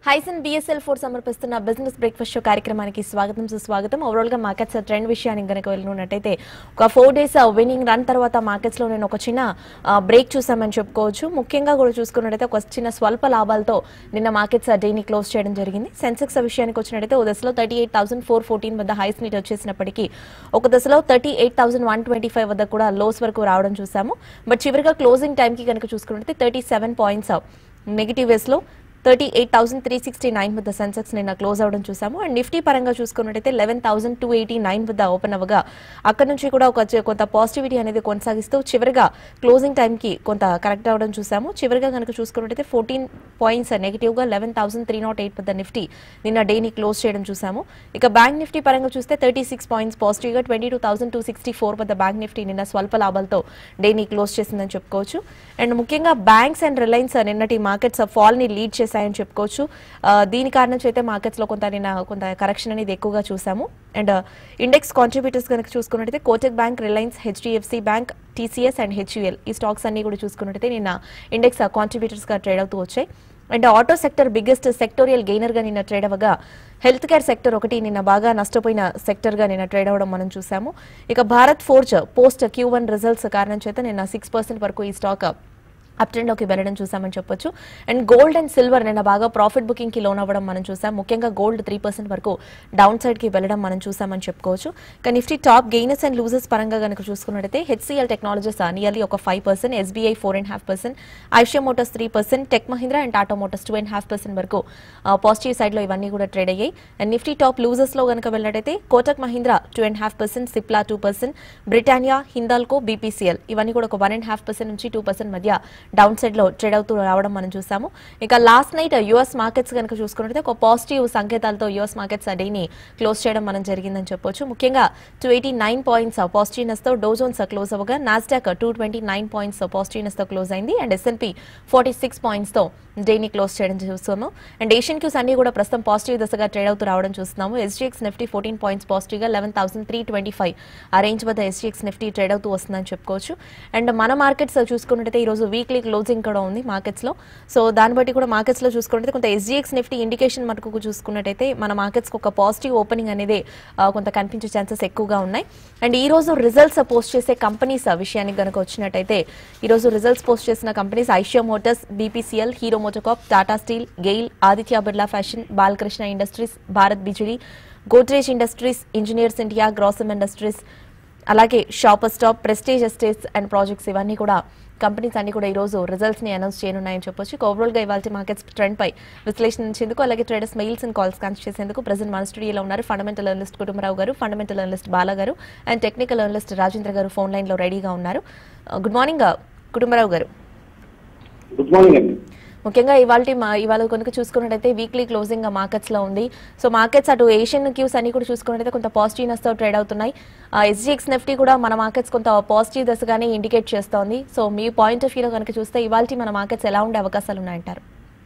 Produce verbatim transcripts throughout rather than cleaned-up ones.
హైసన్ BSL four సమర్పిస్తున్న business breakfast show కార్యక్రమానికి స్వాగతం సుస్వాగతం. ఓవరాల్ గా మార్కెట్స్ ట్రెండ్ విషయానికి గనక వెళ్ళినట్టయితే ఒక ఫోర్ డేస్ విన్నింగ్ రన్ తర్వాత మార్కెట్స్ లో నేను ఒక చిన్న బ్రేక్ చూసామని చెప్పుకోవచ్చు. ముఖ్యంగా కూడా చూసుకున్నట్టయితే ఒక చిన్న స్వల్ప లాభాలతో నిన్న మార్కెట్స్ డేని క్లోజ్ చేయడం జరిగింది. సెన్సెక్స్ విషయానికి వచ్చినట్టయితే ఒక దశలో thirty eight thousand four fourteen వద్ద హైస్ ని టచ్ చేసినప్పటికీ ఒక దశలో thirty eight thousand one twenty five వద్ద కూడా లోస్ వరకు రావడం చూసాము. బట్ చివరిగా క్లోజింగ్ టైం కి కనుక చూసుకున్నట్టయితే థర్టీ సెవెన్ పాయింట్స్ నెగిటివ్ వేస్ లో thirty eight thousand three sixty nine వద్ద సెన్సెక్స్ నిన్న క్లోజ్ అవడం చూసాము. అండ్ నిఫ్టీ పరంగా చూసుకున్నట్టయితే eleven thousand two eighty nine వద్ద ఓపెన్ అవ్వగా అక్కడ నుంచి కూడా ఒక కొంత పాజిటివిటీ అనేది కొనసాగిస్తూ చివరిగా క్లోజింగ్ టైంకి కొంత కరెక్ట్ అవడం చూసాము. చివరిగా కనుక చూసుకున్నట్టయితే ఫోర్టీన్ పాయింట్స్ నెగిటివ్ గా eleven thousand three naught eight వద్ద నిఫ్టీ నిన్న డేని క్లోజ్ చేయడం చూసాము. ఇక బ్యాంక్ నిఫ్టీ పరంగా చూస్తే థర్టీ సిక్స్ పాయింట్స్ పాజిటివ్ గా twenty two thousand two sixty four వద్ద బ్యాంక్ నిఫ్టీ నిన్న స్వల్ప లాభాలతో డేని క్లోజ్ చేసిందని చెప్పుకోవచ్చు. అండ్ ముఖ్యంగా బ్యాంక్స్ అండ్ రిలయన్స్ నిన్నటి మార్కెట్స్ ఫాల్ ని లీడ్ చేశాయని చెప్పుకోవచ్చు. దీని కారణం చేతే మార్కెట్స్ లో కొంత నిన్న కొంత కరెక్షన్ అనేది ఎక్కువగా చూసాము. అండ్ ఇండెక్స్ కాంట్రిబ్యూటర్స్ కనుక చూసుకున్నట్టయితే Kotak bank, Reliance, HDFC bank, TCS and HUL ఈ స్టాక్స్ అన్ని కూడా చూసుకున్నట్టయితే నిన్న ఇండెక్స్ కాంట్రిబ్యూటర్స్ గా ట్రేడ్ అవుతూ వచ్చాయి. And auto sector biggest sectorial gainer గా నిన్న ట్రేడ్ అవ్వగా హెల్త్ కేర్ సెక్టర్ ఒకటి నిన్న బాగా నష్టపోయిన సెక్టర్ గా నిన్న ట్రేడ్ అవడం మనం చూసాము. ఇక Bharat Forge post Q one results కారణం చేత నిన్న సిక్స్ పర్సెంట్ వరకు ఈ స్టాక్ అప్ ట్రెండ్ లోకి వెళ్ళడం చూసామని చెప్పొచ్చు. అండ్ గోల్డ్ అండ్ సిల్వర్ నిన్న బాగా ప్రాఫిట్ బుకింగ్ కి లోన్ అవ్వడం మనం చూసాం. ముఖ్యంగా గోల్డ్ త్రీ పర్సెంట్ వరకు డౌన్ సైడ్ కి వెళ్ళడం మనం చూసామని చెప్పుకోవచ్చు. ఇక Nifty top gainers and losers పరంగా కనుక చూసుకున్నట్టయితే హెచ్సిఎల్ టెక్నాలజీస్ నియర్లీ ఒక five percent, SBI four and half percent, Eicher Motors three percent, Tech Mahindra and Tata Motors two and half percent వరకు పాజిటివ్ సైడ్ లో ఇవన్నీ కూడా ట్రేడ్ అయ్యాయి. అండ్ నిఫ్టీ టాప్ లూజర్స్ లో కనుక వెళ్ళినట్టయితే Kotak Mahindra two and half percent, Cipla two percent, Britannia, Hindalco, BPCL ఇవన్నీ కూడా ఒక వన్ అండ్ హాఫ్ పర్సెంట్ నుంచి టూ పర్సెంట్ మధ్య డౌన్ సైడ్ లో ట్రేడ్ అవుతూ రావడం మనం చూసాము. ఇక లాస్ట్ నైట్ యుఎస్ మార్కెట్స్ కనుక చూసుకున్నట్లయితే ఒక పాజిటివ్ సంకేతాలతో యుఎస్ మార్కెట్స్ డేని క్లోజ్ చేయడం మనం జరిగిందని చెప్పొచ్చు. ముఖ్యంగా two eighty nine points positiveness తో డౌ జోన్స్ క్లోజ్ అవ్వగా Nasdaq two twenty nine points positiveness తో క్లోజ్ అయింది. And S and P forty six points తో డేని క్లోజ్ చేయడం చూస్తున్నాము. అండ్ ఏషియన్ క్యూస్ అన్ని కూడా ప్రస్తుతం పాజిటివ్ దశగా ట్రేడ్ అవుతూ రావడం చూస్తున్నాము. SGX Nifty fourteen points positive గా eleven thousand three twenty five ఆ రేంజ్ వద్ద ఎస్జీఎక్స్ నిఫ్టీ ట్రేడ్ అవుతూ వస్తుందని చెప్పుకోవచ్చు. అండ్ మన మార్కెట్స్ చూసుకున్నట్టయితే ఈ రోజు వీక్లీ క్లోజింగ్ కూడా ఉంది మార్కెట్స్ లో. సో దాన్ని బట్టి కూడా మార్కెట్స్ లో చూసుకుంటే కొంత ఎస్జీఎక్స్ నిఫ్టీ ఇండికేషన్ మనకు చూసుకున్నట్టయితే మన మార్కెట్స్ ఒక పాజిటివ్ ఓపెనింగ్ అనేది కొంత కనిపించే ఛాన్సెస్ ఎక్కువగా ఉన్నాయి. అండ్ ఈ రోజు రిజల్ట్స్ పోస్ట్ చేసే కంపెనీస్ విషయానికి కనుక వచ్చినట్టయితే ఈ రోజు రిజల్ట్స్ పోస్ట్ చేసిన companies Eicher Motors, BPCL, Hero MotoCorp, Tata Steel, GAIL, Aditya Birla Fashion, Balakrishna Industries, Bharat Bijlee, Godrej Industries, Engineers India, Grasim Industries, అలాగే Shopper Stop, Prestige Estates and Projects ఇవన్నీ కూడా కంపెనీస్ అన్ని కూడా ఈ రోజు రిజల్ట్స్ ని అనౌన్స్ చేయనున్నాయని చెప్పొచ్చు. ఓవరాల్ గా ఇవాళ మార్కెట్స్ ట్రెండ్ పై విశ్లేషించేందుకు అలాగే traders mails and calls connect చేసేందుకు ప్రెజెంట్ మన స్టూడియోలో ఉన్నారు ఫండమెంటల్ అనలిస్ట్ కుటుంబరావు గారు, ఫండమెంటల్ అనలిస్ట్ బాలా గారు అండ్ టెక్నికల్ అనలిస్ట్ రాజేంద్ర గారు ఫోన్ లైన్ లో రెడీగా ఉన్నారు. గుడ్ మార్నింగ్ కుటుంబరావు గారు. గుడ్ మార్నింగ్ అండి. ముఖ్యంగా ఇవాళ ఇవాళ కనుక చూసుకున్నట్టయితే వీక్లీ క్లోజింగ్ మార్కెట్స్ లో ఉంది. సో మార్కెట్స్ అటు ఏషియన్ క్యూస్ అన్ని కూడా చూసుకున్నట్టయితే కొంత పాజిటివ్నెస్ తో ట్రేడ్ అవుతున్నాయి. ఎస్జీఎక్స్ నిఫ్టీ కూడా మన మార్కెట్స్ కొంత పాజిటివ్ దశగానే ఇండికేట్ చేస్తోంది. సో మీ పాయింట్ ఆఫ్ వ్యూలో కనుక చూస్తే ఇవాళ మన మార్కెట్స్ ఎలా ఉండే అవకాశాలు ఉన్నాయంటారు?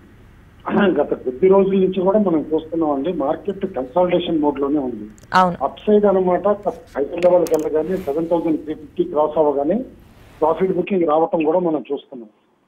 గత కొద్ది రోజుల నుంచి కూడా మనం చూస్తున్నాం అండి, మార్కెట్ కన్సాలిడేషన్ మోడ్ లోనే ఉంది. అవును, అప్ సైడ్ అనమాట హైయర్ లెవెల్ వెళ్ళగానే seven thousand three fifty cross అవ్వగానే ప్రాఫిట్ బుకింగ్ రావటం కూడా మనం చూస్తున్నాం.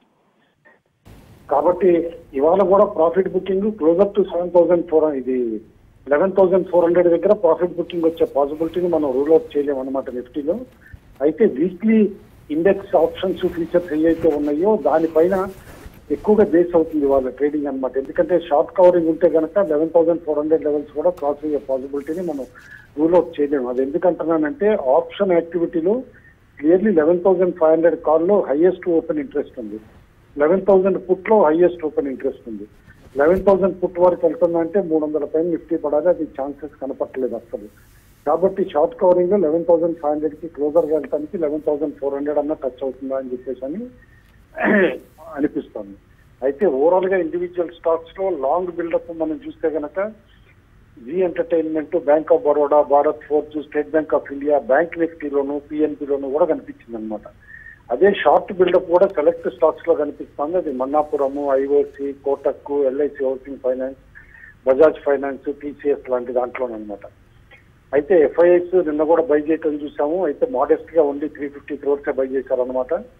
కాబట్టి ఇవాళ కూడా profit booking closer to seven thousand four ఇది లెవెన్ థౌసండ్ ఫోర్ హండ్రెడ్ దగ్గర ప్రాఫిట్ బుకింగ్ వచ్చే పాసిబిలిటీని మనం రూల్ అవుట్ చేయలేము అనమాట నిఫ్టీలో. అయితే వీక్లీ ఇండెక్స్ ఆప్షన్స్ ఫీచర్స్ ఏవైతే ఉన్నాయో దానిపైన ఎక్కువగా బేస్ అవుతుంది వాళ్ళ ట్రేడింగ్ అనమాట. ఎందుకంటే షార్ట్ కవరింగ్ ఉంటే కనుక eleven thousand four hundred levels కూడా క్రాస్ అయ్యే పాసిబిలిటీని మనం రూల్ అవుట్ చేయలేము. అది ఎందుకంటున్నానంటే ఆప్షన్ యాక్టివిటీలో clearly eleven thousand five hundred కాల్లో హైయెస్ట్ ఓపెన్ ఇంట్రెస్ట్ ఉంది, లెవెన్ థౌసండ్ పుట్ లో హైయెస్ట్ ఓపెన్ ఇంట్రెస్ట్ ఉంది. లెవెన్ థౌసండ్ పుట్ వరకు వెళ్తుందంటే మూడు వందల పైన నిఫ్టీ పడాలి, అది ఛాన్సెస్ కనపట్టలేదు అసలు. కాబట్టి షార్ట్ కవరింగ్ లో లెవెన్ థౌసండ్ ఫైవ్ హండ్రెడ్ కి క్లోజర్ వెళ్ళడానికి లెవెన్ థౌసండ్ ఫోర్ హండ్రెడ్ అన్న టచ్ అవుతుందా అని చెప్పేసి అని అనిపిస్తుంది. అయితే ఓవరాల్ గా ఇండివిజువల్ స్టాక్స్ లో లాంగ్ బిల్డప్ మనం చూస్తే కనుక Zee entertainment, bank of Baroda, Bharat forge, state bank of India, bank నిఫ్టీలోను, పిఎన్బిలోను కూడా కనిపించింది అనమాట. అదే షార్ట్ బిల్డప్ కూడా సెలెక్ట్ స్టాక్స్ లో కనిపిస్తుంది. అది Manappuram, IOC, Kotak, LIC housing finance, Bajaj finance, TCS లాంటి దాంట్లోనమాట. అయితే ఎఫ్ఐఎస్ నిన్న కూడా బై చేయటం చూసాము. అయితే మోడెస్ట్ గా ఉండి త్రీ ఫిఫ్టీ క్రోర్స్ బై చేశారనమాట.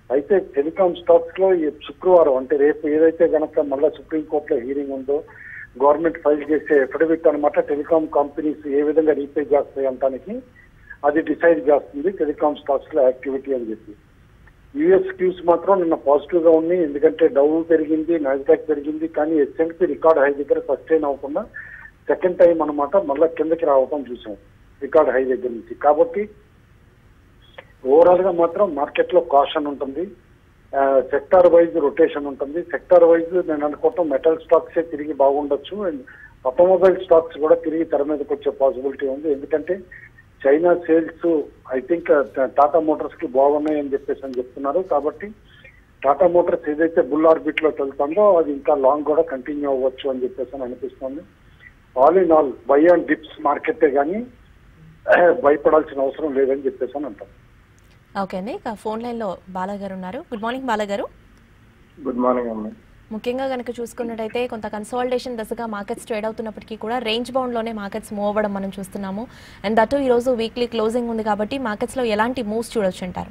అయితే టెలికాం స్టాక్స్ లో ఈ శుక్రవారం అంటే రేపు ఏదైతే గనక మళ్ళీ సుప్రీంకోర్టులో హీరింగ్ ఉందో గవర్నమెంట్ ఫైల్ చేసే ఎఫిడవిట్ అనమాట టెలికాం కంపెనీస్ ఏ విధంగా రీపే చేస్తాయి అంటానికి అది డిసైడ్ చేస్తుంది టెలికాం స్టాక్స్ లో యాక్టివిటీ అని చెప్పి. యూఎస్ క్యూస్ మాత్రం నిన్న పాజిటివ్ గా ఉంది, ఎందుకంటే డౌ పెరిగింది, నాస్డాక్ పెరిగింది, కానీ ఎస్ఎండ్పి రికార్డ్ హై దగ్గర సస్టైన్ అవ్వకుండా సెకండ్ టైం అనమాట మళ్ళీ కిందకి రావటం చూసాం రికార్డ్ హై దగ్గర నుంచి. కాబట్టి ఓవరాల్ గా మాత్రం మార్కెట్ లో కాషన్ ఉంటుంది, సెక్టార్ వైజ్ రొటేషన్ ఉంటుంది. సెక్టార్ వైజ్ నేను అనుకోవటం మెటల్ స్టాక్సే తిరిగి బాగుండొచ్చు అండ్ ఆటోమొబైల్ స్టాక్స్ కూడా తిరిగి తెర మీదకి వచ్చే పాసిబిలిటీ ఉంది. ఎందుకంటే China sales I think Tata motors కి బాగున్నాయి అని చెప్పేసి అని చెప్తున్నారు. కాబట్టి టాటా మోటార్స్ ఏదైతే బుల్ ఆర్బిట్ లోకి వెళ్తుందో అది ఇంకా లాంగ్ కూడా కంటిన్యూ అవ్వచ్చు అని చెప్పేసి అని అనిపిస్తుంది. All in all buy and dips మార్కెటే కానీ భయపడాల్సిన అవసరం లేదని చెప్పేసి అని అంటాం. ఓకే అండి, ఇక ఫోన్ లైన్ లో బాలా గారు ఉన్నారు. గుడ్ మార్నింగ్ బాలా గారు. గుడ్ మార్నింగ్ అమ్మ. ముఖ్యంగా కనుక చూసుకున్నట్టయితే కొంత కన్సాలిడేషన్ దశగా మార్కెట్స్ ట్రేడ్ అవుతున్నప్పటికీ కూడా రేంజ్ బౌండ్ లోనే మార్కెట్స్ మూవ్ అవ్వడం మనం చూస్తున్నాము. అండ్ దట్ ఈ రోజు వీక్లీ క్లోజింగ్ ఉంది కాబట్టి మార్కెట్స్ లో ఎలాంటి మూవ్స్ చూడొచ్చు అంటారు?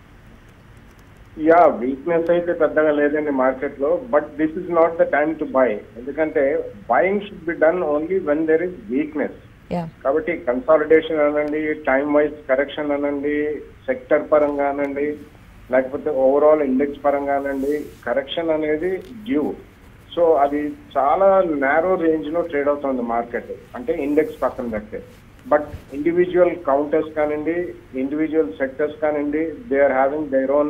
యా వీక్నెస్ అయితే పెద్దగా లేదండి మార్కెట్ లో, but this is not the time to buy. ఎందుకంటే buying should be done only when there is weakness. కాబట్టి కన్సాలిడేషన్ అనండి, టైమ్ వైజ్ కరెక్షన్ అనండి, సెక్టర్ పరంగా అనండి, లేకపోతే ఓవరాల్ ఇండెక్స్ పరంగా అనండి, కరెక్షన్ అనేది డ్యూ. సో అది చాలా నేరో రేంజ్ లో ట్రేడ్ అవుతుంది మార్కెట్, అంటే ఇండెక్స్ పక్కన పెడితే. బట్ ఇండివిజువల్ కౌంటర్స్ కానివ్వండి, ఇండివిజువల్ సెక్టర్స్ కానివ్వండి, they are having their own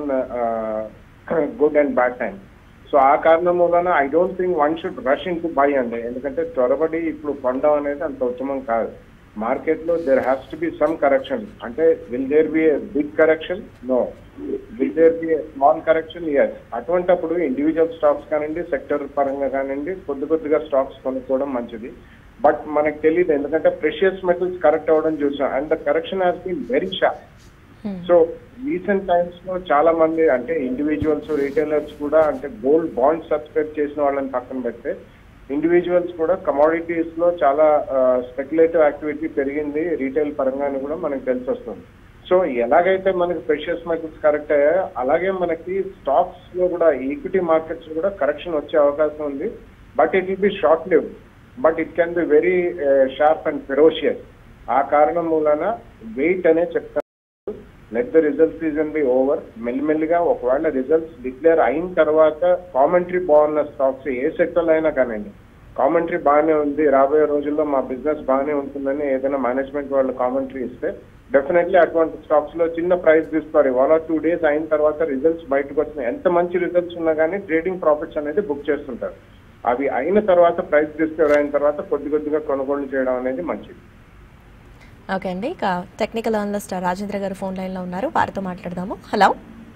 good and bad time. So ఆ కారణం వలన I don't think one should rush in to buy అండి. ఎందుకంటే త్వరబడి ఇప్పుడు కొనడం అనేది అంత ఉత్తమం కాదు. మార్కెట్ లో there has to be some correction. అంటే will there be a big correction? No. Will there be a small correction? Yes. అటువంటిప్పుడు ఇండివిజువల్ స్టాక్స్ కానివ్వండి, సెక్టర్ పరంగా కానివ్వండి, కొద్ది కొద్దిగా స్టాక్స్ కొనుక్కోవడం మంచిది. బట్ మనకు తెలియదు, ఎందుకంటే ప్రెషియస్ మెటల్స్ కరెక్ట్ అవ్వడం చూసాం and the correction has been very sharp. So recent times లో చాలా మంది అంటే ఇండివిజువల్స్, రీటైలర్స్ కూడా అంటే గోల్డ్ బాండ్ సబ్స్క్రైబ్ చేసిన వాళ్ళని పక్కన పెడితే ఇండివిజువల్స్ కూడా కమోడిటీస్ లో చాలా స్పెక్యులేటివ్ యాక్టివిటీ పెరిగింది రీటైల్ పరంగానే కూడా మనకు తెలిసి వస్తుంది. సో ఎలాగైతే మనకి ప్రెషియస్ మెటల్స్ కరెక్ట్ అయ్యాయో అలాగే మనకి స్టాక్స్ లో కూడా ఈక్విటీ మార్కెట్స్ కూడా కరెక్షన్ వచ్చే అవకాశం ఉంది. But it will be short lived, but it can be very sharp and ferocious. ఆ కారణం మూలన వెయిట్ అనే చెప్తాను. Let the result season be over. మెల్లిమెల్లిగా ఒకవేళ రిజల్ట్స్ డిక్లేర్ అయిన తర్వాత కామెంటరీ బాగున్న స్టాక్స్ ఏ సెక్టర్ అయినా కానివ్వండి, కామెంటరీ బాగానే ఉంది, రాబోయే రోజుల్లో మా బిజినెస్ బాగానే ఉంటుందని ఏదైనా మేనేజ్మెంట్ వాళ్ళు కామెంటరీ ఇస్తే డెఫినెట్లీ అటువంటి స్టాక్స్ లో చిన్న ప్రైస్ తీసుకోవాలి. వన్ ఆర్ టూ డేస్ అయిన తర్వాత రిజల్ట్స్ బయటకు వచ్చినాయి, ఎంత మంచి రిజల్ట్స్ ఉన్నా కానీ ట్రేడింగ్ ప్రాఫిట్స్ అనేది బుక్ చేస్తుంటారు. అవి అయిన తర్వాత ప్రైస్ డిస్కవర్ అయిన తర్వాత కొద్ది కొద్దిగా కొనుగోలు చేయడం అనేది మంచిది. ఓకే అండి, ఇక టెక్నికల్ అనలిస్ట్ రాజేంద్ర గారు ఫోన్ లైన్ లో ఉన్నారు, వారితో మాట్లాడదాము. హలో.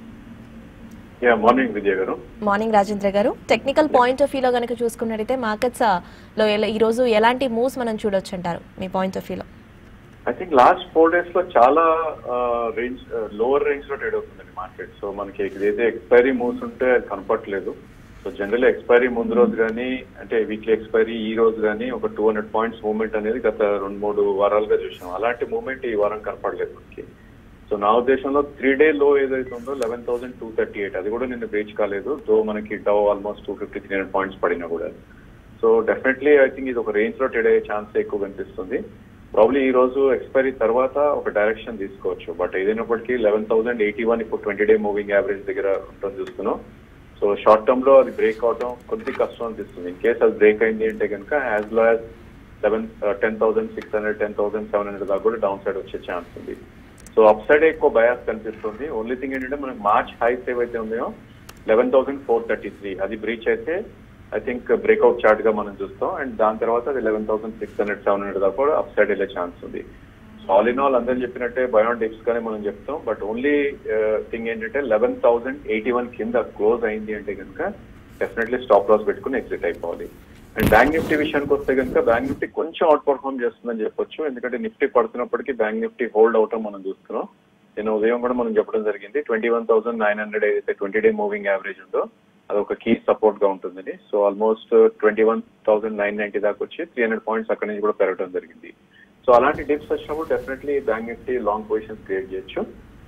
మార్నింగ్ విజయ్ గారు. మార్నింగ్ రాజేంద్ర గారు. టెక్నికల్ పాయింట్ ఆఫ్ వ్యూలో కనుక చూసుకున్నట్టయితే మార్కెట్స్ లో ఈ రోజు ఎలాంటి మూవ్స్ మనం చూడొచ్చు అంటారు మీ పాయింట్ ఆఫ్ వ్యూలో? I think last four days లో చాలా రేంజ్ లోవర్ రేంజ్ లో ట్రేడ్ అవుతుందండి మార్కెట్. సో మనకి ఏదైతే ఎక్స్పైరీ మూవ్స్ ఉంటే అది కనపట్లేదు. సో జనరల్ ఎక్స్పైరీ ముందు రోజు కానీ అంటే వీక్లీ ఎక్స్పైరీ ఈ రోజు కానీ ఒక టూ హండ్రెడ్ పాయింట్స్ మూవ్మెంట్ అనేది గత రెండు మూడు వారాలుగా చూసాం. అలాంటి మూవ్మెంట్ ఈ వారం కనపడలేదు మనకి. సో నా ఉద్దేశంలో త్రీ డే లో ఏదైతే ఉందో eleven thousand two thirty eight అది కూడా నిన్న బ్రీచ్ కాలేదు. దో మనకి Dow almost two fifty three hundred points పడినా కూడా. సో డెఫినెట్లీ ఐ థింక్ ఇది ఒక రేంజ్ లో ట్రేడ్ అయ్యే ఛాన్స్ ఎక్కువ కనిపిస్తుంది. ప్రాబ్లీ ఈ రోజు ఎక్స్పైరీ తర్వాత ఒక డైరెక్షన్ తీసుకోవచ్చు. బట్ ఏదైనప్పటికీ లెవెన్ థౌసండ్ ఎయిటీ వన్ ఇప్పుడు ట్వంటీ డే మూవింగ్ యావరేజ్ దగ్గర ఉంటుంది చూస్తున్నాం. సో షార్ట్ టర్మ్ లో అది బ్రేక్ అవడం కొద్ది కష్టం అనిపిస్తుంది. ఇన్ కేస్ అది బ్రేక్ అయింది అంటే కనుక as low as eleven ten thousand six hundred ten thousand seven hundred దాకా కూడా డౌన్ సైడ్ వచ్చే ఛాన్స్ ఉంది. సో అప్ సైడ్ ఎక్కువ బయాస్ కనిపిస్తుంది. ఓన్లీ థింగ్ ఏంటంటే మనకి మార్చ్ హైస్ ఏవైతే ఉన్నాయో eleven thousand four thirty three అది బ్రీచ్ అయితే ఐ థింక్ బ్రేక్అవుట్ చార్ట్ గా మనం చూస్తాం. అండ్ దాని తర్వాత అది eleven thousand six hundred seven hundred దాకా కూడా అప్ సైడ్ వెళ్ళే ఛాన్స్ ఉంది. ఆల్ ఇన్ ఆల్ అందరూ చెప్పినట్టే బయాన్ డిప్స్ గానే మనం చెప్తాం. బట్ ఓన్లీ థింగ్ ఏంటంటే లెవెన్ థౌసండ్ ఎయిటీ వన్ కింద క్లోజ్ అయింది అంటే కనుక డెఫినెట్లీ స్టాప్ లాస్ పెట్టుకుని ఎగ్జిట్ అయిపోవాలి. అండ్ బ్యాంక్ నిఫ్టీ విషయానికి వస్తే కనుక బ్యాంక్ నిఫ్టీ కొంచెం అవుట్ పర్ఫార్మ్ చేస్తుందని చెప్పొచ్చు. ఎందుకంటే నిఫ్టీ పడుతున్నప్పటికీ బ్యాంక్ నిఫ్టీ హోల్డ్ అవటం మనం చూస్తున్నాం. నేను ఉదయం కూడా మనం చెప్పడం జరిగింది twenty one thousand nine hundred ఏదైతే ట్వంటీ డే మూవింగ్ యావరేజ్ ఉందో అదొక కీ సపోర్ట్ గా ఉంటుందని. So almost twenty one thousand nine ninety దాకా వచ్చి త్రీ హండ్రెడ్ పాయింట్స్ అక్కడి నుంచి కూడా పెరగడం జరిగింది. సో అలాంటి డిప్స్ వచ్చినప్పుడు definitely bank nifty long positions create చేయొచ్చు.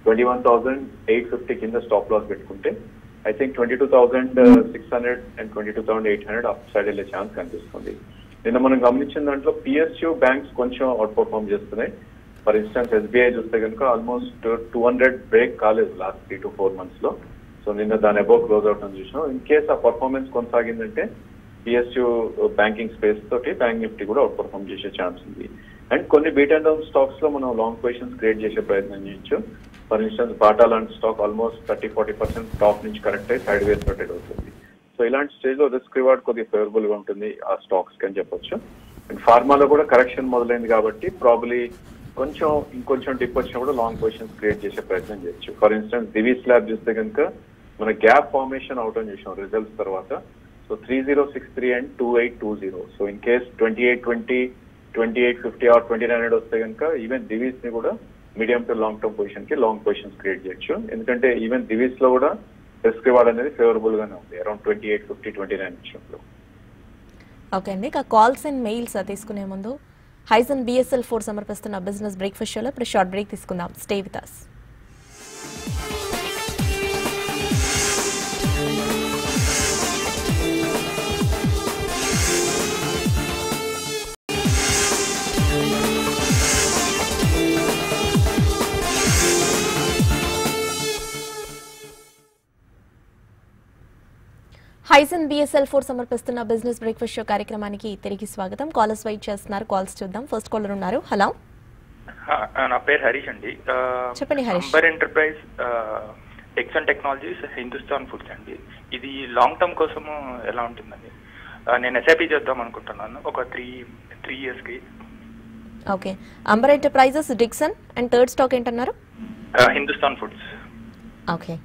Twenty one thousand eight fifty కింద స్టాప్ లాస్ పెట్టుకుంటే I think twenty two thousand six hundred and twenty two thousand eight hundred up side వెళ్ళే ఛాన్స్ కనిపిస్తుంది. నిన్న మనం గమనించిన దాంట్లో పిఎస్యూ బ్యాంక్స్ కొంచెం అవుట్ పర్ఫార్మ్ చేస్తున్నాయి. ఫర్ ఇన్స్టెన్స్ ఎస్బీఐ చూస్తే కనుక ఆల్మోస్ట్ టూ హండ్రెడ్ బ్రేక్ కాలేదు last three to four months లో. సో నిన్న దాని అబౌవ్ క్లోజ్ అవుట్ అని చూసినాం. ఇన్ కేస్ ఆ పర్ఫార్మెన్స్ కొనసాగిందంటే పిఎస్యూ బ్యాంకింగ్ స్పేస్ తోటి బ్యాంక్ నిఫ్టీ కూడా అవుట్ పర్ఫార్మ్ చేసే ఛాన్స్ ఉంది. అండ్ కొన్ని బీట్ అండ్ డౌన్ స్టాక్స్ లో మనం లాంగ్ పొజిషన్స్ క్రియేట్ చేసే ప్రయత్నం చేయొచ్చు. ఫర్ ఇన్స్టెన్స్ బాటా లాంటి stock almost thirty forty percent top నుంచి కరెక్ట్ అయ్యి సైడ్ వేస్ రొటేట్ అవుతుంది. సో ఇలాంటి స్టేజ్ లో రిస్క్ రివార్డ్ కొద్దిగా ఫేవరబుల్ గా ఉంటుంది ఆ స్టాక్స్ కి అని చెప్పొచ్చు. అండ్ ఫార్మాలో కూడా కరెక్షన్ మొదలైంది కాబట్టి ప్రాబ్లీ కొంచెం ఇంకొంచెం డిప్ వచ్చినా కూడా లాంగ్ పొజిషన్స్ క్రియేట్ చేసే ప్రయత్నం చేయొచ్చు. ఫర్ ఇన్స్టెన్స్ దివీస్ ల్యాబ్ చూస్తే కనుక మన గ్యాప్ ఫార్మేషన్ అవుట్ అని చూసాం రిజల్ట్స్ తర్వాత. So three zero six three and two eight two zero. So in case twenty eight twenty twenty eight fifty or twenty nine hundred వస్తే కనుక ఈవెన్ దివీస్ ని కూడా medium to long term position కి long positions create చేయొచ్చు. ఎందుకంటే even Divi's లో కూడా risk reward అనేది ఫేవరబుల్ గానే ఉంది around twenty eight fifty twenty nine విషయంలో. ఓకే అండి, ఇక కాల్స్ అండ్ మెయిల్స్ తీసుకునే ముందు హైజన్ బిఎస్ఎల్ ఫోర్ సమర్పిస్తున్న బిజినెస్ బ్రేక్ఫాస్ట్ షోలో ఇప్పుడు షార్ట్ బ్రేక్ తీసుకుందాం. Stay with us. హైజన్ బిఎస్ఎల్ ఫోర్ సమర్పిస్తున్న బిజినెస్ బ్రేక్ఫాస్ట్ షో కార్యక్రమానికి తిరిగి స్వాగతం. కాలర్స్ వెయిట్ చేస్తున్నారు, కాల్స్ చూద్దాం. ఫస్ట్ కాలర్ ఉన్నారు. హలో, నా పేరు హరీష్ అండి. చెప్పండి Harish. Amber enterprise, Dixon technologies, Hindustan foods అండి. ఇది లాంగ్ టర్మ్ కోసము ఎలా ఉంటుందండి? నేను ఎస్ఐపి చేద్దాం అనుకుంటున్నాను ఒక త్రీ త్రీ ఇయర్స్ కి. Okay, Amber enterprises, Dixon and third stock ఏంటన్నారు? Hindustan foods. Okay,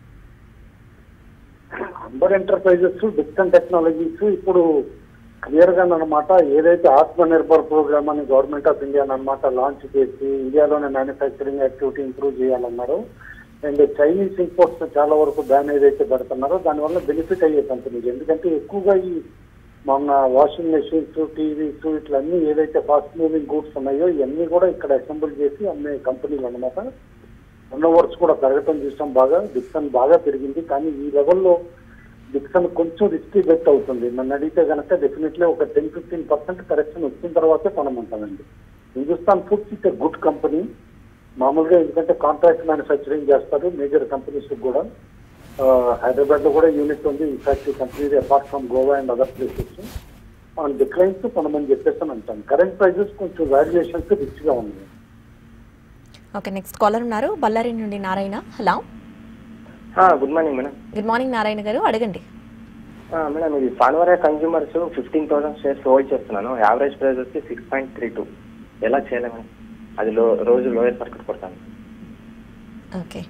Amber enterprises, Dixon technologies ఇప్పుడు క్లియర్ గా అన్నమాట ఏదైతే ఆత్మ నిర్భర్ ప్రోగ్రామ్ అని గవర్నమెంట్ ఆఫ్ ఇండియా అన్నమాట లాంచ్ చేసి ఇండియాలోనే మ్యానుఫ్యాక్చరింగ్ యాక్టివిటీ ఇంప్రూవ్ చేయాలన్నారు. అండ్ చైనీస్ ఇంపోర్ట్స్ చాలా వరకు బ్యాన్ ఏదైతే పెడుతున్నారో దానివల్ల బెనిఫిట్ అయ్యే కంపెనీలు. ఎందుకంటే ఎక్కువగా ఈ మన వాషింగ్ మెషిన్స్, టీవీస్ ఇట్లన్నీ ఏదైతే ఫాస్ట్ మూవింగ్ గూడ్స్ ఉన్నాయో ఇవన్నీ కూడా ఇక్కడ అసెంబుల్ చేసి అమ్మే కంపెనీలు అన్నమాట. టర్నోవర్స్ కూడా పెరగటం చూసాం బాగా. డిక్సన్ బాగా పెరిగింది, కానీ ఈ లెవెల్లో డిక్సన్ కొంచెం రిస్కీ బెట్ అవుతుంది. నన్ను అడిగితే కనుక డెఫినెట్లీ ఒక టెన్ ఫిఫ్టీన్ పర్సెంట్ కరెక్షన్ వచ్చిన తర్వాతే కొనమంటానండి. Hindustan foods it good company మామూలుగా, ఎందుకంటే కాంట్రాక్ట్ మ్యానుఫ్యాక్చరింగ్ చేస్తారు మేజర్ కంపెనీస్ కూడా. హైదరాబాద్ లో కూడా యూనిట్ ఉంది in fact company apart from Goa and other places. On declines కొనమని చెప్పేసి అని అంటాను. కరెంట్ ప్రైజెస్ కొంచెం వాల్యుయేషన్స్ రిచ్ గా ఉన్నాయి. ఓకే, నెక్స్ట్ కాలర్ ఉన్నారు బళ్ళారి నుండి Narayana. Hello, good morning madam. Good morning Narayana garu, అడగండి. మేడం ఇది ఫాన్వరా consumers fifteen thousand shares hold చేస్తున్నాను. యావరేజ్ ప్రైస్ వచ్చి సిక్స్ పాయింట్ త్రీ టూ. ఎలా చేయాలి మేడం? అది లో రోజు లోయర్ సర్క్యూట్ కొడతాను. ఓకే,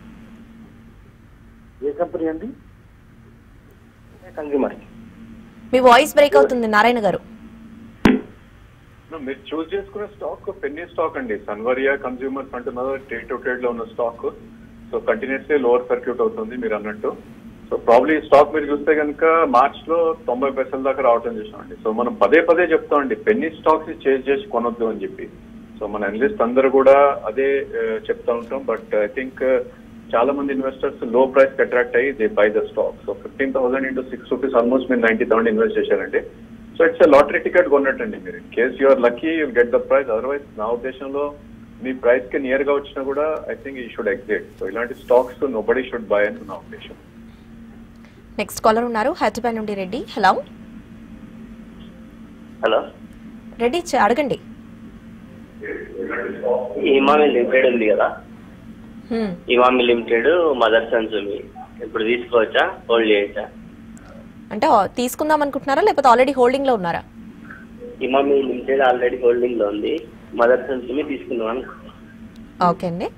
ఏ కంపెనీ అండి? కన్జ్యూమర్. మీ వాయిస్ బ్రేక్ అవుతుంది నారాయణ గారు. మీరు చూస్ చేసుకునే స్టాక్ పెన్నీ స్టాక్ అండి. సన్వరియా కన్స్యూమర్స్ అంటున్నారు ట్రేడ్ టు ట్రేడ్ లో ఉన్న stock. So continuously lower circuit అవుతుంది మీరు అన్నట్టు. సో ప్రాబ్లీ స్టాక్ మీరు చూస్తే కనుక మార్చ్ లో తొంభై పైసల దాకా రావటం చూసామండి. సో మనం పదే పదే చెప్తామండి పెన్నీ స్టాక్స్ చేంజ్ చేసి కొనొద్దు అని చెప్పి. సో మన అనలిస్ట్ అందరూ కూడా అదే చెప్తా ఉంటాం. బట్ ఐ థింక్ చాలా మంది ఇన్వెస్టర్స్ లో ప్రైస్ కి అట్రాక్ట్ అయ్యి they buy the stock. So fifteen thousand into six rupees almost మీరు నైన్టీ థౌసండ్ ఇన్వెస్ట్ చేశారండి. So it's a lottery ticket కొన్నట్టండి మీరు. In case you're lucky you'll get the price. Otherwise నా ఉద్దేశంలో మీ ప్రైస్ కి నియర్ గా వచ్చినా కూడా I think you should exit. So ఇలాంటి స్టాక్స్ నోబడీ షుడ్ బై అని నా ఉద్దేశం. నెక్స్ట్ కాలర్ ఉన్నారు హైదరాబాద్ నుండి రెడ్డి. హలో, హలో రెడ్డి అడగండి. ఇమామి లిమిటెడ్ ఉంది కదా, ఇమామి లిమిటెడ్, మదర్ సన్సుమి ఇప్పుడు తీసుకోవచ్చా, హోల్డ్ చేయొచ్చా? అంటే తీసుకుందాం అనుకుంటున్నారా లేకపోతే ఆల్రెడీ హోల్డింగ్ లో ఉన్నారా? ఇమామి లిమిటెడ్ ఆల్రెడీ హోల్డింగ్ లో ఉంది, మదర్ సన్సుమి తీసుకుందాం అనుకుంటున్నాను. ఓకే అండి,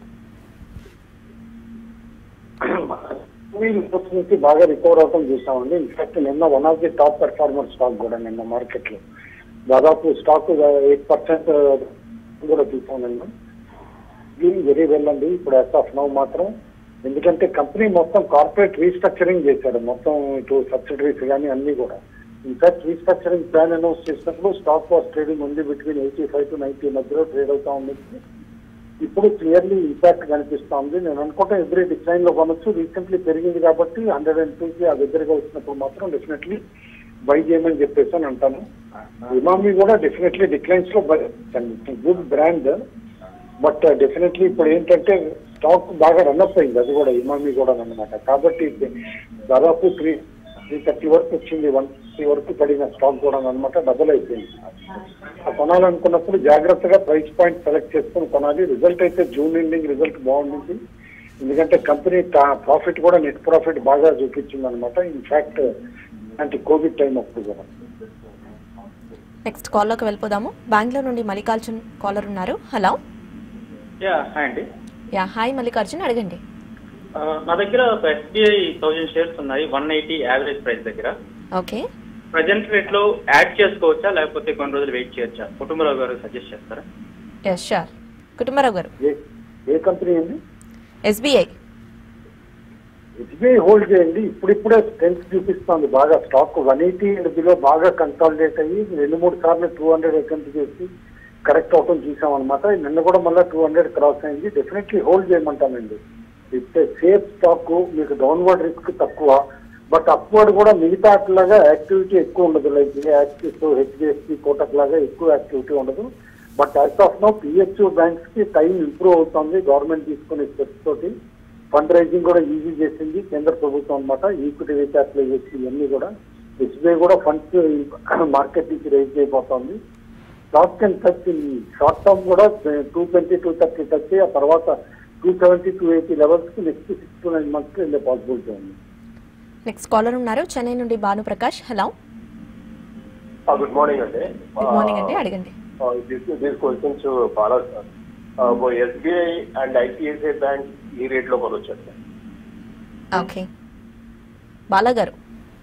నుంచి బాగా రికవర్ అవడం చూసామండి. ఇన్ఫాక్ట్ నిన్న one of the top performer stock కూడా నిన్న మార్కెట్ లో దాదాపు స్టాక్ ఎయిట్ పర్సెంట్ కూడా చూసామండి. దీని వెరీ వెల్ అండి ఇప్పుడు యాజ్ ఆఫ్ నౌ మాత్రం. ఎందుకంటే కంపెనీ మొత్తం కార్పొరేట్ రీస్ట్రక్చరింగ్ చేశాడు, మొత్తం ఇటు సబ్సిడరీస్ కానీ అన్ని కూడా. ఇన్ఫాక్ట్ రీస్ట్రక్చరింగ్ ప్లాన్ అనౌన్స్ చేసినప్పుడు స్టాక్ వాస్ ట్రేడింగ్ ఉంది between eighty five to ninety మధ్యలో ట్రేడ్ అవుతా ఉంది. ఇప్పుడు క్లియర్లీ ఇంపాక్ట్ కనిపిస్తోంది. నేను అనుకుంటా ఎవ్రీ డిక్లైన్ లో కొనొచ్చు. రీసెంట్లీ పెరిగింది కాబట్టి హండ్రెడ్ అండ్ టూకి ఆ దగ్గరగా వచ్చినప్పుడు మాత్రం డెఫినెట్లీ బై చేయమని చెప్పేసి అని అంటాను. ఇమామి కూడా డెఫినెట్లీ డిక్లైన్స్ లో గుడ్ బ్రాండ్, బట్ డెఫినెట్లీ ఇప్పుడు ఏంటంటే స్టాక్ బాగా రన్అప్ అయింది అది కూడా ఇమామి కూడా అనమాట. కాబట్టి దాదాపు త్రీ త్రీ థర్టీ వరకు వచ్చింది, వన్ థర్టీ వరకు పడిన స్టాక్ కూడా అనమాట, డబుల్ అయిపోయింది. కొనాలనుకున్నప్పుడు జాగ్రత్తగా ప్రైస్ పాయింట్ సెలెక్ట్ చేసుకుని కొనాలి. రిజల్ట్ అయితే జూన్ ఎండింగ్ రిజల్ట్ బాగుండింది, ఎందుకంటే కంపెనీ ప్రాఫిట్ కూడా నెట్ ప్రాఫిట్ బాగా చూపించింది అనమాట. ఇన్ఫాక్ట్ అంటే కోవిడ్ టైం అప్పుడు కూడా. నెక్స్ట్ కాల్లోకి వెళ్ళిపోదాము. బెంగళూరు నుండి మల్లికార్జున్ కాలర్ ఉన్నారు. హలో. యా హాయ్ అండి. యా హాయ్ మల్లికార్జున్, అడగండి. నా దగ్గర ఒక ఎస్బీఐ థౌజండ్ షేర్స్ ఉన్నాయి, వన్ ఎయిటీ యావరేజ్ ప్రైస్ దగ్గర. ఓకే. ప్రజెంట్ రేట్ లో యాడ్ చేసుకోవచ్చా లేకపోతే కొన్ని రోజులు వెయిట్ చేయొచ్చా? కుటుంబరావు గారు సజెస్ట్ చేస్తారా? Yes sure. కుటుంబరావు గారు. ఏ కంపెనీ అండి? ఎస్బీఐ. ఎస్బీఐ హోల్డ్ చేయండి. ఇప్పుడిప్పుడే స్ట్రెంత్ చూపిస్తుంది బాగా. Stock one eighty and below బాగా కన్సాలిడేట్ అయ్యి రెండు మూడు సార్లు టూ హండ్రెడ్ అటెంప్ట్ చేసి కరెక్ట్ అవటం చూసాం అనమాట. నిన్న కూడా మళ్ళీ టూ హండ్రెడ్ క్రాస్ అయింది. డెఫినెట్లీ హోల్డ్ చేయమంటానండి. ఇట్స్ సేఫ్ స్టాక్, మీకు డౌన్వర్డ్ రిస్క్ తక్కువ, బట్ అప్వర్డ్ కూడా మిగతా లాగా యాక్టివిటీ ఎక్కువ ఉండదు. లైక్ యాక్సిస్, హెచ్డిఎఫ్సి, కోటక్ లాగా ఎక్కువ యాక్టివిటీ ఉండదు. But as of now PSU banks కి టైం ఇంప్రూవ్ అవుతుంది. గవర్నమెంట్ తీసుకునే స్టెప్స్ తోటి ఫండ్ రైజింగ్ కూడా ఈజీ చేసింది కేంద్ర ప్రభుత్వం అనమాట. ఈక్విటీ రీక్యాపిటలైజేషన్ ఇవన్నీ కూడా ఎస్బీఐ కూడా ఫండ్స్ మార్కెట్ నుంచి రైజ్ అయిపోతుంది. Stock can touch in short term కూడా two twenty two thirty touch, ఆ తర్వాత two seventy two eighty levels కి next six to nine months కి వెళ్ళే పాసిబిలిటీ ఉంది. నెక్స్ట్ కాలర్ ఉన్నారు చెన్నై నుండి Bhanu Prakash. Hello. Good morning అండి. గుడ్ మార్నింగ్ అండి, అడగండి. దీస్ క్వశ్చన్స్ బాగా ఎస్బీఐ అండ్ ఐసిఐసిఐ బ్యాంక్ ఈ రేట్ లో కొనొచ్చు. ఓకే. బాలా గారు.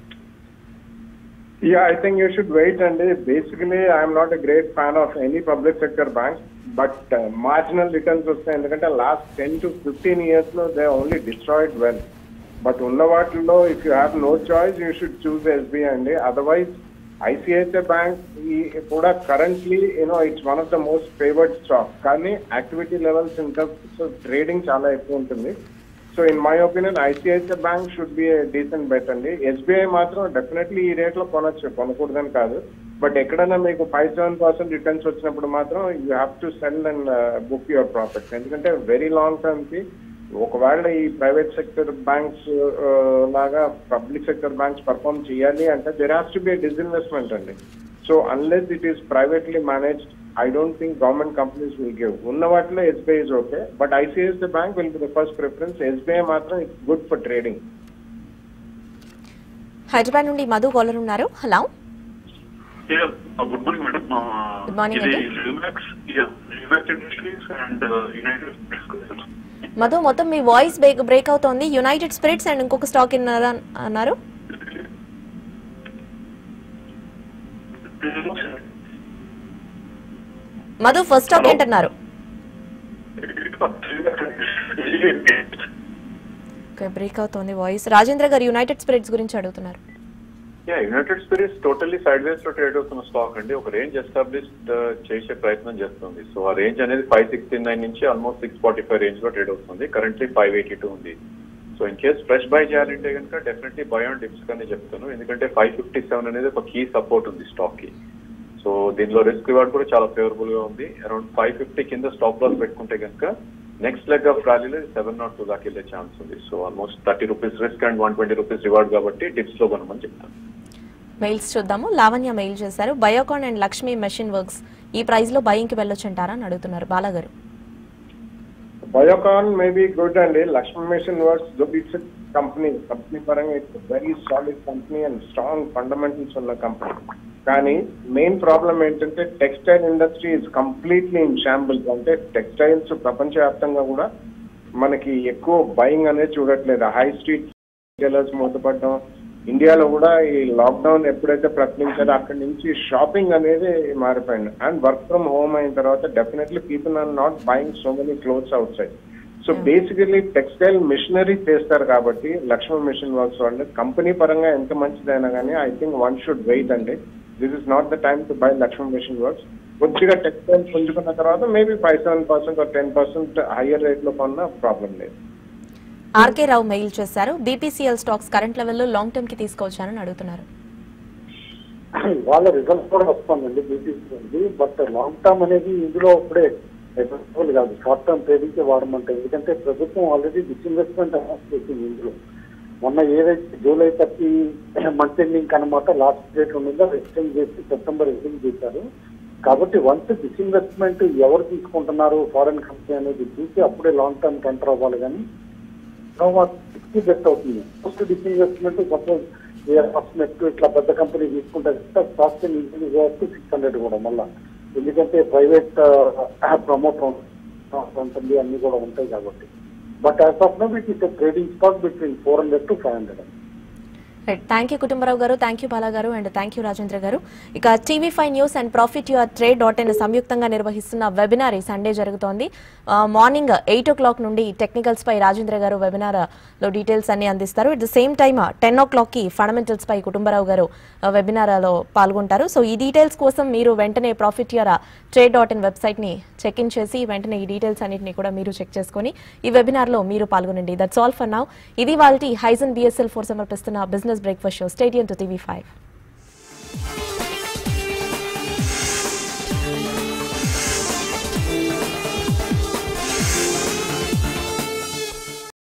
Yeah, I think you should wait and basically I am not a great fan of any public sector bank, but uh, marginal returns వస్తాయి. ఎందుకంటే last ten to fifteen years లో they only destroyed well. But ఉన్న వాటిల్లో if you have no choice you should choose S B I అండి. Otherwise I C I C I Bank కూడా currently you know it's one of the most favored stocks. కానీ activity levels in terms of trading చాలా ఎక్కువ ఉంటుంది. So in my opinion ICICI bank should be a decent bet అండి. SBI మాత్రం definitely ఈ rate లో కొనొచ్చు, కొనకూడదని కాదు. బట్ ఎక్కడైనా మీకు ఫైవ్ సెవెన్ పర్సెంట్ రిటర్న్స్ వచ్చినప్పుడు మాత్రం you have to sell and book your profits. ఎందుకంటే వెరీ లాంగ్ టర్మ్ కి ఒకవేళ ఈ ప్రైవేట్ సెక్టర్ బ్యాంక్స్ లాగా పబ్లిక్ సెక్టర్ బ్యాంక్స్ పర్ఫార్మ్ చేయాలి అంటే there has to be a disinvestment అండి. So unless it is privately managed I don't think government companies will give. Unna vaatlo S B I is okay, but I C I C I Bank will be the first preference. S B I matram it's good for trading. Hyderabad నుండి Madhu caller ఉన్నారు. Hello. Yeah, uh, good morning, madam. Uh, good morning, ఇది Lumax, yeah, Lumax Industries and uh, United Spirits. Madhu, మొత్తం మీ voice break break అవుతోంది. United Spirits and ఇంకొక stock ఇన్నారా అన్నారు. Madhu, first stock ఏంటన్నారు? బ్రేక్ అవుతోంది వాయిస్. రాజేంద్ర గారు యునైటెడ్ స్పిరిట్స్ గురించి అడుగుతున్నారు. Yeah, United Spirits totally sideways లో ట్రేడ్ అవుతున్న స్టాక్ అండి. ఒక రేంజ్ ఎస్టాబ్లిష్ చేసే ప్రయత్నం చేస్తుంది. సో ఆ రేంజ్ అనేది ఫైవ్ సిక్స్టీ నైన్ నుంచి almost six forty five range లో ట్రేడ్ అవుతుంది. కరెంట్లీ ఫైవ్ ఎయిటీ టూ ఉంది. So in case fresh buy చేయాలంటే కనుక డెఫినెట్లీ బై ఆన్ డిప్స్ కానీ చెప్తాను. ఎందుకంటే ఫైవ్ ఫిఫ్టీ సెవెన్ అనేది ఒక కీ సపోర్ట్ ఉంది స్టాక్ కి. సో దీనిలో రిస్క్ రివార్డ్ కూడా చాలా ఫేవరబుల్ గా ఉంది. అరౌండ్ ఫైవ్ ఫిఫ్టీ కింద స్టాప్ లాస్ పెట్టుకుంటే కనుక నెక్స్ట్ లెగ్ ఆఫ్ ర్యాలీలో సెవెన్ నాట్ టూ దాకా వెళ్ళే ఛాన్స్ ఉంది. So almost thirty rupees risk and one twenty rupees reward కాబట్టి టిప్స్ లో కొనమని చెప్తాను. మెయిల్స్ చూద్దాము. లావణ్య మెయిల్ చేశారు. Biocon and Lakshmi machine works ఈ ప్రైస్ లో బయింగ్ కి వెళ్ళొచ్చు అంటారా అని అడుగుతున్నారు. బాలాగారు. బయోకాన్ మే బి గుడ్ అండి. Lakshmi machine works it's company company పరంగా it's very solid company and strong fundamentals ఉన్న కంపెనీ. కానీ మెయిన్ ప్రాబ్లం ఏంటంటే textile industry is completely in shambles. అంటే టెక్స్టైల్స్ ప్రపంచవ్యాప్తంగా కూడా మనకి ఎక్కువ బయింగ్ అనేది చూడట్లేదు. హై స్ట్రీట్ రిటైలర్స్ మూతపడడం, ఇండియాలో కూడా ఈ లాక్డౌన్ ఎప్పుడైతే ప్రకటించారో అక్కడి నుంచి షాపింగ్ అనేది మారిపోయింది. అండ్ వర్క్ ఫ్రమ్ హోమ్ అయిన తర్వాత definitely people are not buying so many clothes outside. So basically textile machinery చేస్తారు కాబట్టి లక్ష్మీ మిషన్ వర్క్స్ వాళ్ళు కంపెనీ పరంగా ఎంత మంచిదైనా కానీ I think one should wait అండి. This is not the time to buy Lakshmi machine works. కొద్దిగా textile పుంజుకున్న తర్వాత maybe five seven percent ten percent higher rate లో కొన్నా ప్రాబ్లం లేదు. ఆర్కే రావు మెయిల్ చేశారు, బీపీసీఎల్ స్టాక్స్ కరెంట్ లెవెల్లో లాంగ్ టర్మ్ కి తీసుకొచ్చారని అడుగుతున్నారు. వాళ్ళ రిజల్ట్ కూడా వస్తుందండి బీపీసీ, బట్ లాంగ్ టర్మ్ అనేది ఇందులో ఇప్పుడే ఎఫెక్టబుల్ కాదు, షార్ట్ టర్మ్ ట్రేడింగ్ వాడమంటే. ఎందుకంటే ప్రభుత్వం ఆల్రెడీ డిస్ఇన్వెస్ట్మెంట్ అనౌన్స్ చేసింది ఇందులో. మొన్న ఏదైతే జూలై థర్టీ మంత్ ఎండింగ్ అనమాట లాస్ట్ డేట్ ఉండిందో ఎక్స్టెండ్ చేసి సెప్టెంబర్ ఎండింగ్ చేశారు. కాబట్టి వన్స్ డిస్ఇన్వెస్ట్మెంట్ ఎవరు తీసుకుంటున్నారు ఫారెన్ కంపెనీ అనేది చూసి అప్పుడే లాంగ్ టర్మ్ ఎంటర్ అవ్వాలి. కానీ సిక్స్టీ బెస్ట్ అవుతుంది. ఫస్ట్ డిస్ఇన్వెస్ట్మెంట్ సపోజ్ నెట్ ఇట్లా పెద్ద కంపెనీ తీసుకుంటే కాస్ట్ ఇంక్రీజ్ అవ్వచ్చు సిక్స్ హండ్రెడ్ కూడా మళ్ళీ, ఎందుకంటే ప్రైవేట్ ప్రమోటర్ ఉంటుంది అన్ని కూడా ఉంటాయి కాబట్టి. But as of now it is a trading stock between four hundred to five hundred. Thank you Kutumbarao గారు, థ్యాంక్ యూ బాలా గారు, అండ్ థ్యాంక్ యూ రాజేంద్ర గారు. ఇక TV five news and profit your trade dot in సంయుక్తంగా నిర్వహిస్తున్న webinar ఈ Sunday జరుగుతోంది. Morning eight o'clock నుండి technicals పై రాజేంద్ర గారు వెబినార్ లో డీటెయిల్స్ అన్ని అందిస్తారు. At the same time ten o'clock కి ఫండమెంటల్స్ పై కుటుంబరావు గారు వెబినార్ లో పాల్గొంటారు. సో ఈ డీటెయిల్స్ కోసం మీరు వెంటనే profit your trade dot in website ని చెక్ ఇన్ చేసి వెంటనే ఈ డీటెయిల్స్ అన్నింటినీ కూడా మీరు చెక్ చేసుకుని ఈ వెబినార్ లో మీరు పాల్గొనండి. That's all for now. ఇది వాళ్ళ హైజన్ బిఎస్ఎల్ ఫోర్ సమర్పిస్తున్న business breakfast show. Stay tuned to TV five.